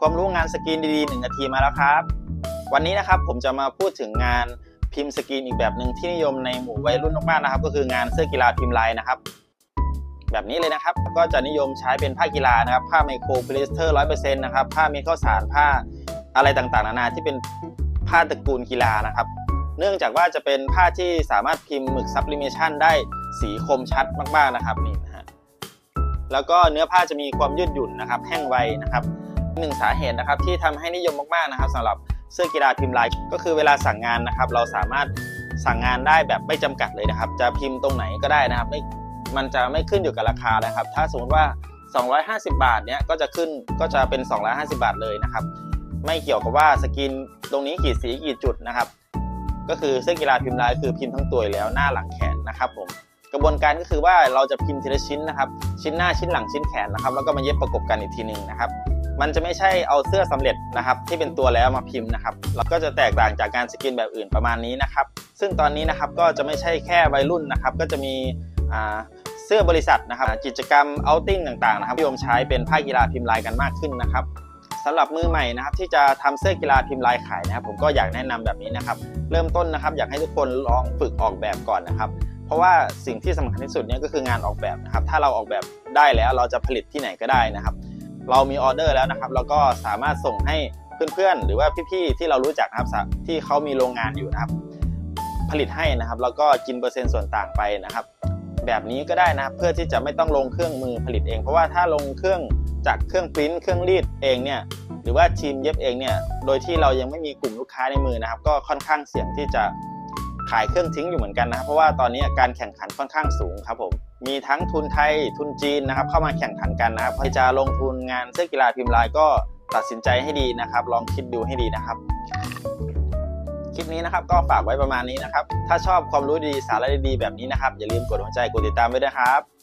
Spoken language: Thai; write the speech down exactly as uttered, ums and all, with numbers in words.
ความรู้งานสกรีนดีๆหนึ่งนาทีมาแล้วครับวันนี้นะครับผมจะมาพูดถึงงานพิมพ์สกรีนอีกแบบหนึ่งที่นิยมในหมู่วัยรุ่นมากๆนะครับก็คืองานเสื้อกีฬาพิมพ์ลายนะครับแบบนี้เลยนะครับก็จะนิยมใช้เป็นผ้ากีฬานะครับผ้าไมโครโพลีสเตอร์ ร้อยเปอร์เซ็นต์ นะครับผ้าเมฆข้าวสารผ้าอะไรต่างๆนานาที่เป็นผ้าตระกูลกีฬานะครับเนื่องจากว่าจะเป็นผ้าที่สามารถพิมพ์หมึกซับลิเมชันได้สีคมชัดมากๆนะครับนี่นะฮะแล้วก็เนื้อผ้าจะมีความยืดหยุ่นนะครับแห้งไวนะครับหนึ่งสาเหตุนะครับที่ทำให้นิยมมากๆนะครับสำหรับเสื้อกีฬาพิมพ์ลายก็คือเวลาสั่งงานนะครับเราสามารถสั่งงานได้แบบไม่จำกัดเลยนะครับจะพิมพ์ตรงไหนก็ได้นะครับไม่มันจะไม่ขึ้นอยู่กับราคานะครับถ้าสมมติว่าสองร้อยห้าสิบบาทเนี้ยก็จะขึ้นก็จะเป็นสองร้อยห้าสิบบาทเลยนะครับไม่เกี่ยวกับว่าสกินตรงนี้กี่สีกี่จุดนะครับก็คือเสื้อกีฬาพิมพ์ลายคือพิมพ์ทั้งตัวแล้วหน้าหลังแขนนะครับผมกระบวนการก็คือว่าเราจะพิมพ์ทีละชิ้นนะครับชิ้นหน้าชิ้นหลังชิ้นแขนนะครับแล้วก็มาเย็บประกบกันอีกทีหนึ่งนะครับมันจะไม่ใช่เอาเสื้อสำเร็จนะครับที่เป็นตัวแล้วมาพิมพ์นะครับแล้วก็จะแตกต่างจากการสกรีนแบบอื่นประมาณนี้นะครับซึ่งตอนนี้นะครับก็จะไม่ใช่แค่วัยรุ่นนะครับก็จะมีเสื้อบริษัทนะครับกิจกรรมเอาท์ติ้งต่างๆนะครับนิยมใช้เป็นผ้ากีฬาพิมพ์ลายกันมากขึ้นนะครับสำหรับมือใหม่นะครับที่จะทำเสื้อกีฬาพิมพ์ลายขายนะครับผมก็อยากแนะนำแบบนี้นะครับเริ่มต้นนะครับอยากให้ทุกคนลองฝึกออกแบบก่อนนะครับเพราะว่าสิ่งที่สำคัญที่สุดเนี่ยก็คืองานออกแบบนะครับถ้าเราออกแบบได้แล้วเราจะผลิตที่ไหนก็ได้นะครับเรามีออเดอร์แล้วนะครับเราก็สามารถส่งให้เพื่อนๆหรือว่าพี่ๆที่เรารู้จักนะครับที่เขามีโรงงานอยู่นะครับผลิตให้นะครับแล้วก็กินเปอร์เซ็นต์ส่วนต่างไปนะครับแบบนี้ก็ได้นะครับเพื่อที่จะไม่ต้องลงเครื่องมือผลิตเองเพราะว่าถ้าลงเครื่องจากเครื่องปริ้นเครื่องรีดเองเนี่ยหรือว่าทีมเย็บเองเนี่ยโดยที่เรายังไม่มีกลุ่มลูกค้าในมือนะครับก็ค่อนข้างเสี่ยงที่จะขายเครื่องทิ้งอยู่เหมือนกันนะครับเพราะว่าตอนนี้การแข่งขันค่อนข้างสูงครับผมมีทั้งทุนไทยทุนจีนนะครับเข้ามาแข่งขันกันนะครับใครจะลงทุนงานเสื้อกีฬาพิมพ์ลายก็ตัดสินใจให้ดีนะครับลองคิดดูให้ดีนะครับคลิปนี้นะครับก็ฝากไว้ประมาณนี้นะครับถ้าชอบความรู้ดีสาระดีๆแบบนี้นะครับอย่าลืมกดหัวใจกดติดตามไว้ด้วยครับ